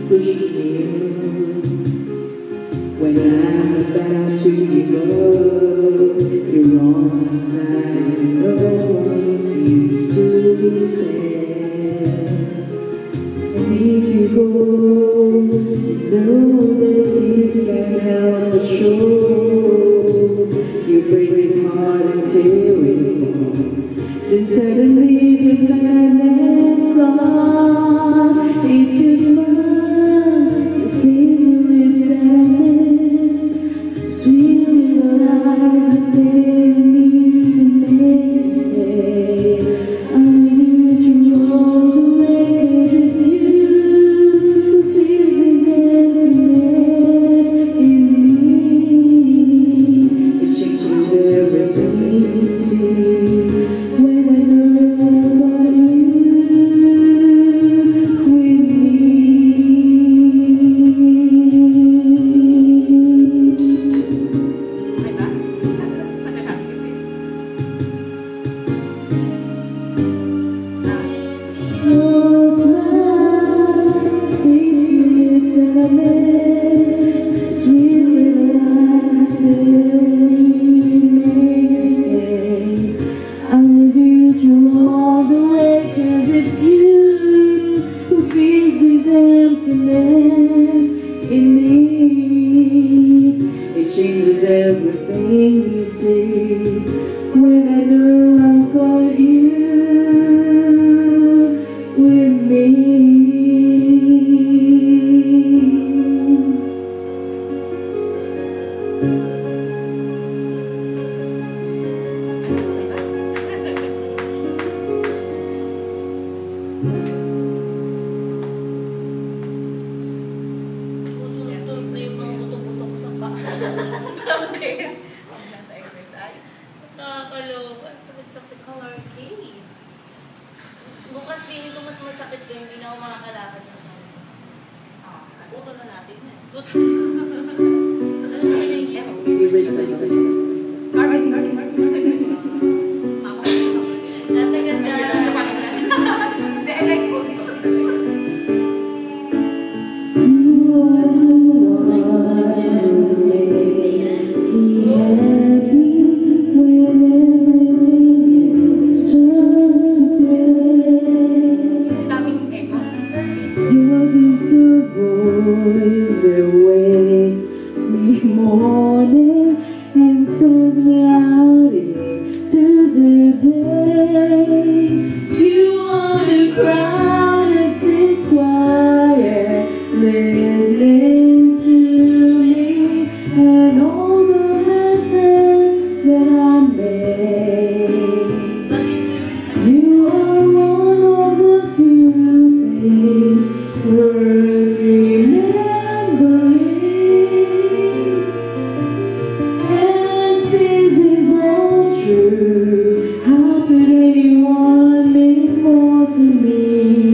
pushing me when I'm about to give up. You're on my side, no one seems to be sad. And if you go, you know that tears can't help but show. You break his heart and tear it apart. Then suddenly the madness gone. It's your smile, the face you with sadness, sweet little lies that made me the next day. I need you all the way, 'cause it's you who feels the emptiness in me. It changes everything you see. It changes everything you see when I know I've got you with me. Bakit? Nasa exercise? Nakakaloka. Sakit-sakit color cake. Bukas feeling ko mas masakit ko, hindi na ako makakalakad masyado. Puto na natin eh. Puto. Alam mo na yung yan. Carmen. Ate ganda. Hindi, I like good songs talaga. Morning and sends me out into the day. You wanna cry and sit quiet, listening to me and all the messes that I made. You are one of the few things worth remembering. How could anyone mean more to me?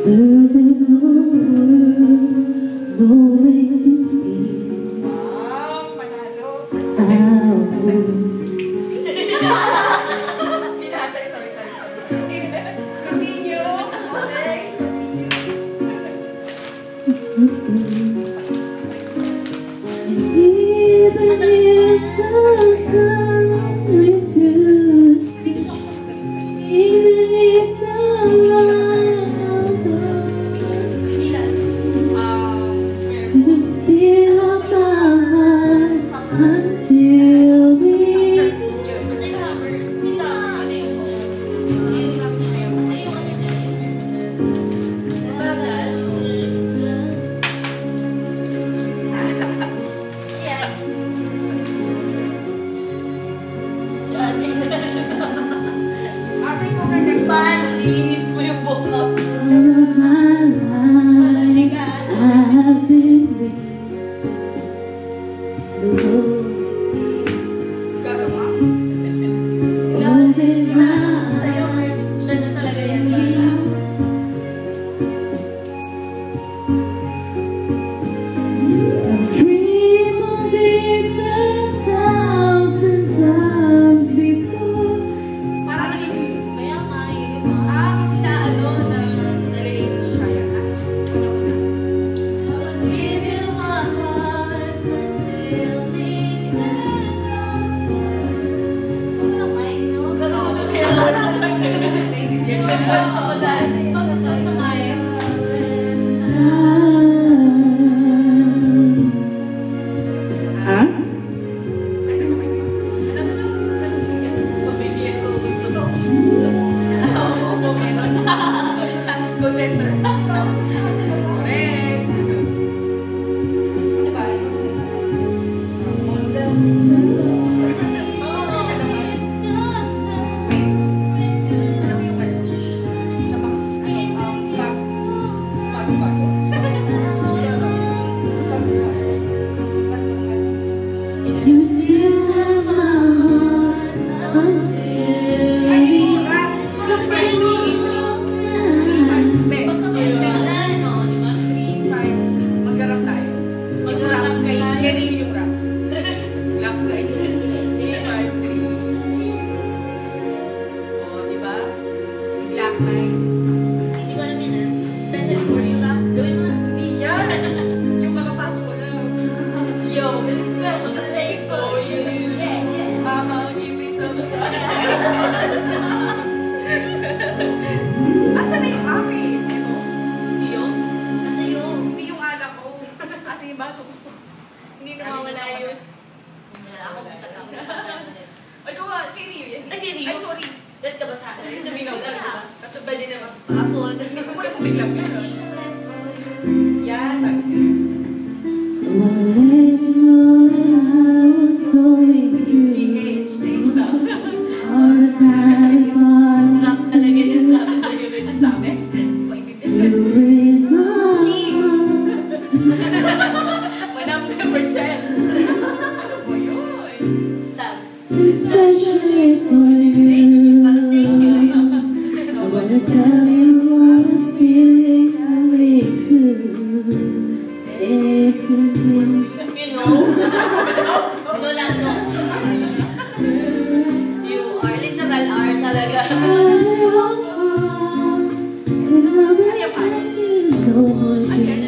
There's no words, no way to speak. Wow, panalo. Sorry. Continue. Okay. Even if the sun refused, even if the still of my heart until the Panis mo yung bokap. all of my life I have been waiting. The road is mine. Sa'yo, siya na talaga yan. I've dreamed of this 1,000 times before. Parang naging, kaya nga, yun yung kasi na nalilate siya yan. I will give you my heart until the end of time. Huwag lang, Mike, no? Naiintindihan ko dahil. Pagkakal sa Mike. Huh? Pabigyan ko gusto ko. Oo, meron. Go center. Correct. You still have my heart until Mag-rap tayo. Mag-rap kay Kenny yung rap. Rap kay Kenny. 5, 3, 8. O, diba? Si Glock 9. Hindi ko alam yun, especially for you, rap. Gawin mo. Hindi yan. Yung kakapasok ko na. Yo, especially for you. Mama, give me some Asa na yung akin? Ito. Hindi yun? Asa yun? Hindi yung alak ko. Asa yung baso ko? Hindi nawawala yun. Ako isa lang. Ay, gawa. Kenny yun. Ay, sorry. Dahil ka ba sa akin? Sabihin ako lang. Kasi ba din naman ako? Hindi ko pala biglang yun. Yan. Tapos yun. Wanted to know that I was going through Stage na. all the time apart. Rap talaga yan sa amin sa'yo. Sabi? You break my heart. Manang member Chen. Ano ba yun? Sam. Especially for Thank you. you. Parang thank you. I wanna tell you I was feeling that way too. It was me. You know? No lang, no. You are literal R talaga. Ano yung pass? Ay, yan.